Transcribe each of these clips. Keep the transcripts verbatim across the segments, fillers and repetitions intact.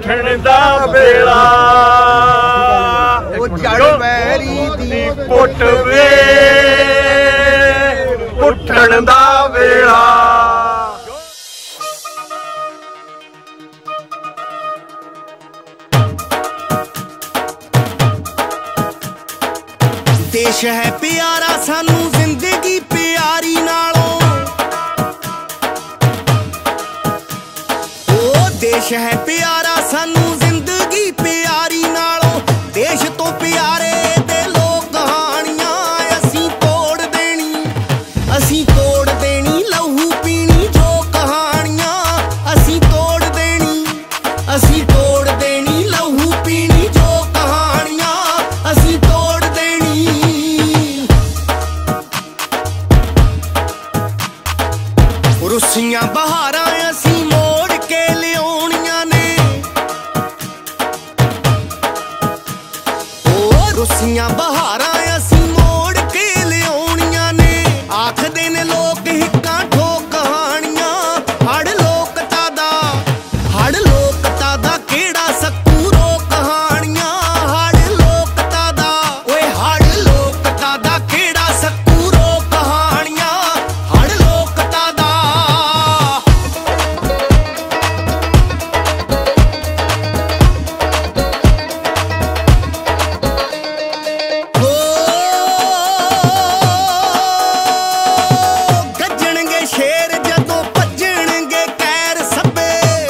उठण दा वेला जड़ बैरी दी पुट वे उठण दा वेला। देश है प्यारा सानू जिंदगी प्यारी नालों, ओ देश है प्यारा सानू जिंदगी प्यारी नालों। देश तो प्यारे दे लोग कहानियां असीं तोड़ देनी, असीं तोड़ देनी लहू पीनी जो कहानियां असीं तोड़ देनी, असीं तोड़ देनी लहू पीनी जो कहानियां असीं तोड़ देनी। रुसियां बहारां असीं मोड़ के लियाउणियां ने, ओ रुसियां बहारां असीं मोड़ के लियाउणियां ने। आखदे ने लोक हिक्कां ठोक कहानियां हड़ लोकता दा, हड़ लोकता दा केड़ा सकूरो कहानियां हड़ लोकता दा, ओए हड़ लोकता दा केड़ा सकूरो कहानियां हड़ लोकता दा। गज्जणगे शेर जदों भज्जणगे कैर सब्बे,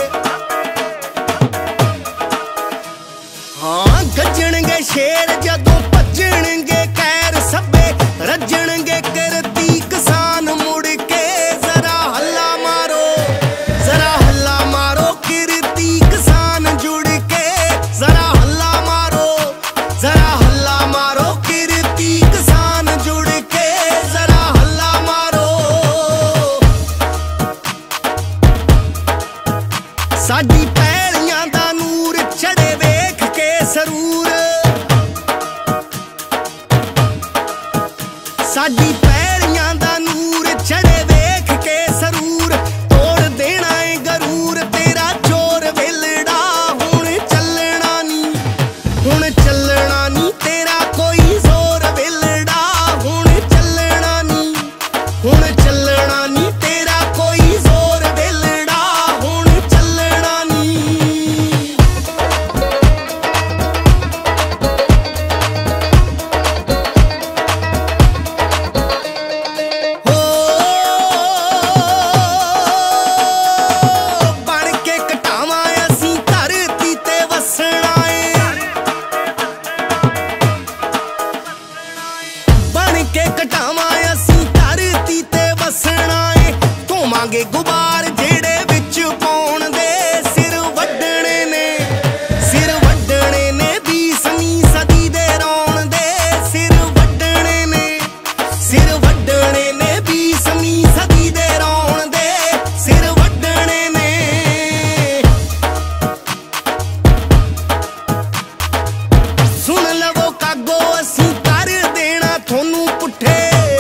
हाँ गज्जणगे शेर जदों भज्जणगे कैर सब्बे। रज्जणगे करती किसान मुड़ के जरा हल्ला मारो, जरा हल्ला मारो किरती किसान जुड़ के जरा हल्ला मारो, जरा हल्ला मारो किरती किसान जुड़ के जरा हल्ला मारो। साडी पैलियां दा नूर चढ़े वेख के सरूर, साडी पैलियां दा नूर चढ़े वेख के सरूर। तोड़ देना है गरूर तेरा चोर वेलड़ा, हुण चलना नी, हुण चलना नी तेरा कोई जोर वेलड़ा, हुण चलना नी, हुण चलना नी तेरा कोई जोर वेलड़ा, हुण चलना नी। हो बण के कटावां असीं धरती ते वसना ए, बण के कटावां असीं धरती ते वसना ए। धोवांगे गुबार जेड़े विच पाउण दे सिर वड्डणे ने, सिर वड्डणे ने बीसवीं सदी दे रौण दे सिर वड्डणे ने, सिर वड्डणे ने बीसवीं सदी दे रौण दे सिर वड्डणे ने। सुन लवो कागो असीं कर देना थोनू पुट्ठे,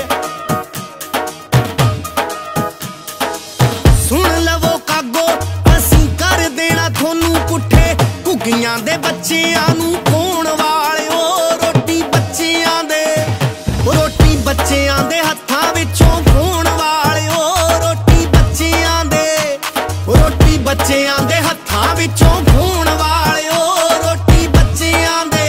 सुन लवो कागो असीं कर देना थोनू पुट्ठे। घुग्गियां दे बच्चियां नू खोण वालिओ रोटी बच्चियां दे, रोटी बच्चियां दे हत्थां विचों खोण वालिओ रोटी बच्चियां दे, रोटी बच्चियां दे हत्थां विचों खोण वालिओ रोटी बच्चियां दे।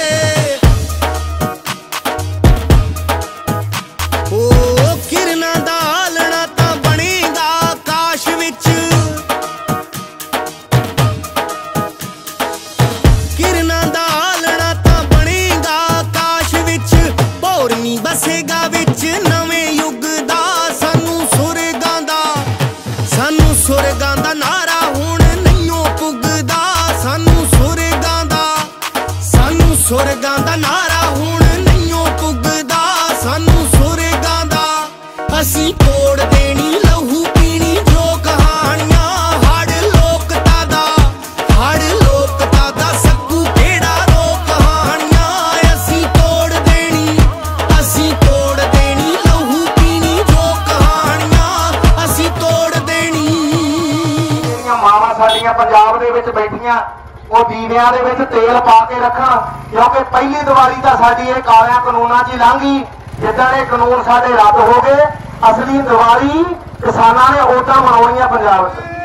ओ किरना दा आलना तां बनेगा आकाश विच, किरना दा आलना तां बनेगा आकाश विच। भौरनी बसेगा विच नवें युग दा, सानू सुरगां दा, सानू सुरगां दा नारा हुण नहियों पुगदा, सानू सुरगां दा, सानू सुरगां दा नारा हुण नहियों पुगदा, सानू सुरगां दा। असीं तोड़ देनी लहू पीनी जो कहानियां हड़ लोकता दा, हड़ लोकता दा सकू केड़ा रो कहानियां असीं तोड़ देनी, असीं तोड़ देनी लहू पीनी जो कहानियां असीं तोड़ देनी। मावां साडियां पंजाब दे विच बैठियां ਉਹ ਦੀਵਿਆਂ ਦੇ ਵਿੱਚ ਤੇਲ ਪਾ ਕੇ ਰੱਖਣ, ਕਿਉਂਕਿ ਪਹਿਲੀ ਦੀਵਾਲੀ ਤਾਂ ਸਾਡੀ ਇਹ ਕਾਲਿਆਂ ਕਾਨੂੰਨਾਂ 'ਚ ਹੀ ਲੰਘ ਗਈ। ਜਿੱਦਾਂ ਇਹ ਕਾਨੂੰਨ ਸਾਡੇ ਰੱਦ ਹੋ ਗਏ, ਅਸਲੀ ਦੀਵਾਲੀ ਕਿਸਾਨਾਂ ਨੇ ਉਦਾਂ ਮਨਾਉਣੀ ਆ ਪੰਜਾਬ 'ਚ।